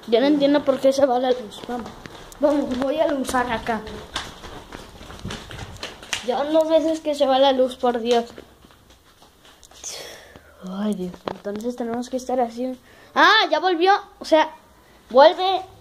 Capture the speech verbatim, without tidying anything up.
Yo no entiendo por qué se va la luz. Vamos, vamos, voy a usar acá. Ya dos veces que se va la luz, por Dios. Ay, Dios. Entonces tenemos que estar así. Ah, ya volvió. O sea, vuelve